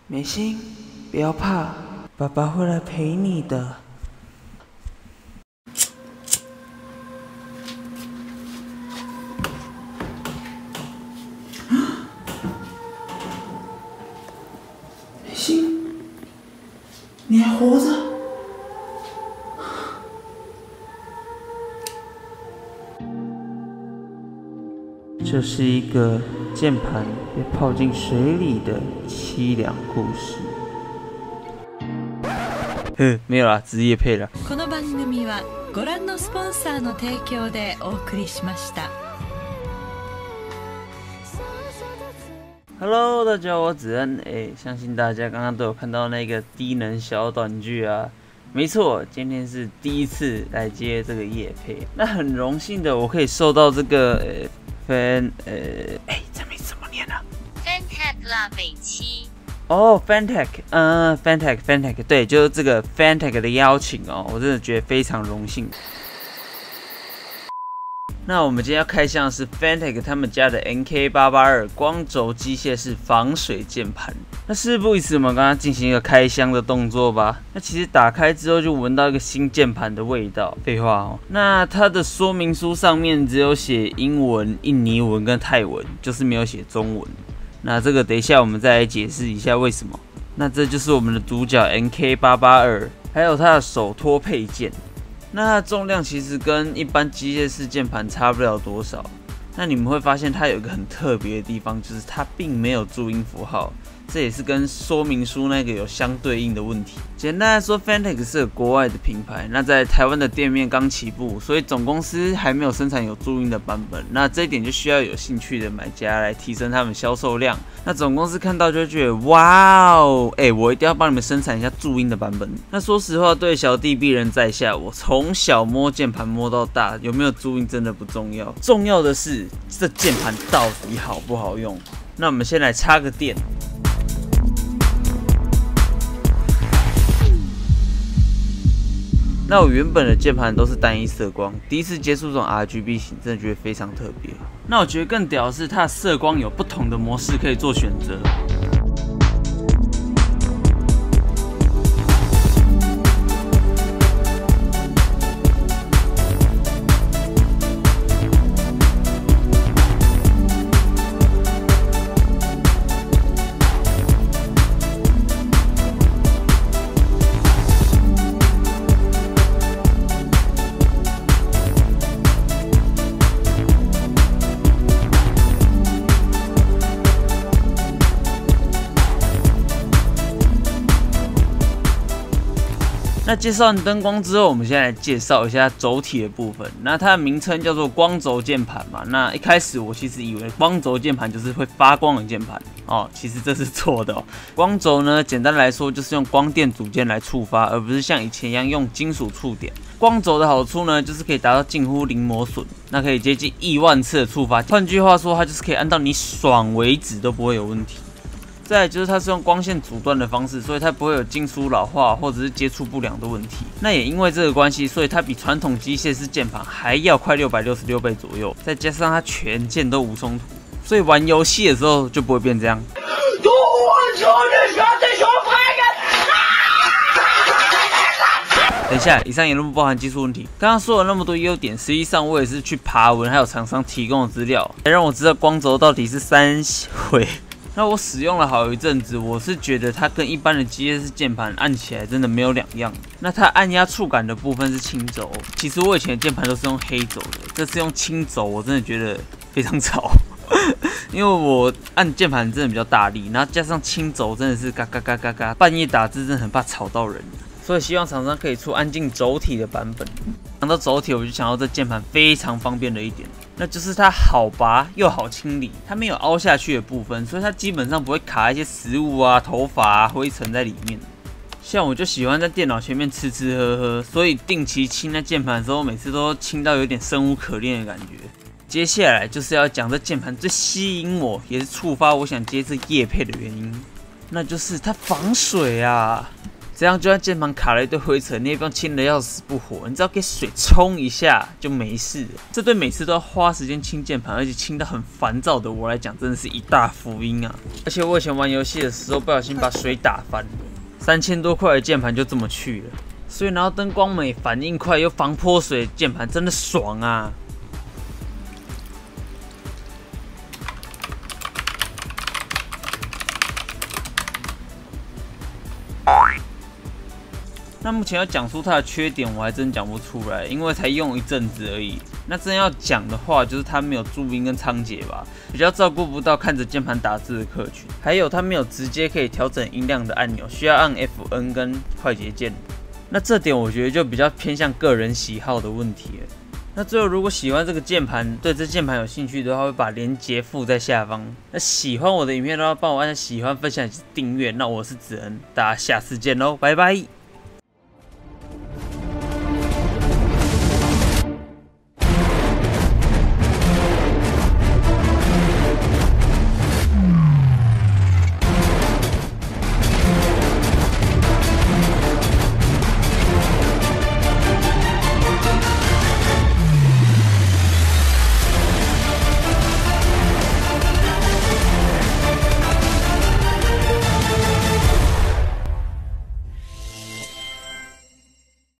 美心，不要怕，爸爸会来陪你的。美心，你还活着？这是一个键盘被泡进水里的凄凉故事。没有啦，只是业配啦。 この番組はご覧のスポンサーの提供でお送りしました。 Hello， 大家好，我子恩。相信大家刚刚都有看到那个低能小短剧啊。没错，今天是第一次来接这个业配，那很荣幸的我可以受到这个这名字怎么念啊 ？Fantech 啦，北七。 哦 ，Fantech，Fantech，对，就是这个 Fantech 的邀请哦，我真的觉得非常荣幸。那我们今天要开箱的是 Fantech 他们家的 NK882 光轴机械式防水键盘。那事不宜迟，我们刚刚进行一个开箱的动作吧。那其实打开之后就闻到一个新键盘的味道。废话哦。那它的说明书上面只有写英文、印尼文跟泰文，就是没有写中文。那这个等一下我们再来解释一下为什么。那这就是我们的主角 NK882， 还有它的手托配件。那它的重量其实跟一般机械式键盘差不了多少。那你们会发现它有一个很特别的地方，就是它并没有注音符号，这也是跟说明书那个有相对应的问题。简单来说 ，Fantech 是个国外的品牌，那在台湾的店面刚起步，所以总公司还没有生产有注音的版本。那这一点就需要有兴趣的买家来提升他们销售量。那总公司看到就会觉得，哇哦，我一定要帮你们生产一下注音的版本。那说实话，对小弟鄙人在下，我从小摸键盘摸到大，有没有注音真的不重要，重要的是这键盘到底好不好用。那我们先来插个电。那我原本的键盘都是单一色光，第一次接触这种 RGB 型，真的觉得非常特别。那我觉得更屌的是，它的色光有不同的模式可以做选择。那介绍完灯光之后，我们现在来介绍一下轴体的部分。那它的名称叫做光轴键盘嘛。那一开始我其实以为光轴键盘就是会发光的键盘哦，其实这是错的哦。光轴呢，简单来说就是用光电组件来触发，而不是像以前一样用金属触点。光轴的好处呢，就是可以达到近乎零磨损，那可以接近10000次的触发。换句话说，它就是可以按到你爽为止都不会有问题。再来就是它是用光线阻断的方式，所以它不会有金属老化或者是接触不良的问题。那也因为这个关系，所以它比传统机械式键盘还要快666倍左右。再加上它全键都无冲突，所以玩游戏的时候就不会变这样。等一下，以上言论不包含技术问题。刚刚说了那么多优点，实际上我也是去爬文，还有厂商提供的资料，才让我知道光轴到底是三回。那我使用了好一阵子，我是觉得它跟一般的机械式键盘按起来真的没有两样。那它按压触感的部分是轻轴，其实我以前的键盘都是用黑轴的，这次用轻轴，我真的觉得非常吵。因为我按键盘真的比较大力，然后加上轻轴真的是嘎嘎嘎嘎嘎，半夜打字真的很怕吵到人。所以希望厂商可以出安静轴体的版本。讲到轴体，我就想到这键盘非常方便的一点，那就是它好拔又好清理，它没有凹下去的部分，所以它基本上不会卡一些食物啊、头发啊、灰尘在里面。像我就喜欢在电脑前面吃吃喝喝，所以定期清那键盘的时候，每次都清到有点生无可恋的感觉。接下来就是要讲这键盘最吸引我，也是触发我想接这业配的原因，那就是它防水啊。 这样就算键盘卡了一堆灰尘，你也不用清得要死不活，你只要给水冲一下就没事了。这对每次都要花时间清键盘，而且清得很烦躁的我来讲，真的是一大福音啊！而且我以前玩游戏的时候，不小心把水打翻，3000多块的键盘就这么去了。所以拿到灯光美、反应快又防泼水的键盘，真的爽啊！那目前要讲出它的缺点，我还真讲不出来，因为才用一阵子而已。那真要讲的话，就是它没有注音跟仓颉吧，比较照顾不到看着键盘打字的客群。还有它没有直接可以调整音量的按钮，需要按 FN 跟快捷键。那这点我觉得就比较偏向个人喜好的问题了。那最后，如果喜欢这个键盘，对这键盘有兴趣的话，会把链接附在下方。那喜欢我的影片的话，帮我按下喜欢、分享以及订阅。那我是子恩，大家下次见喽，拜拜。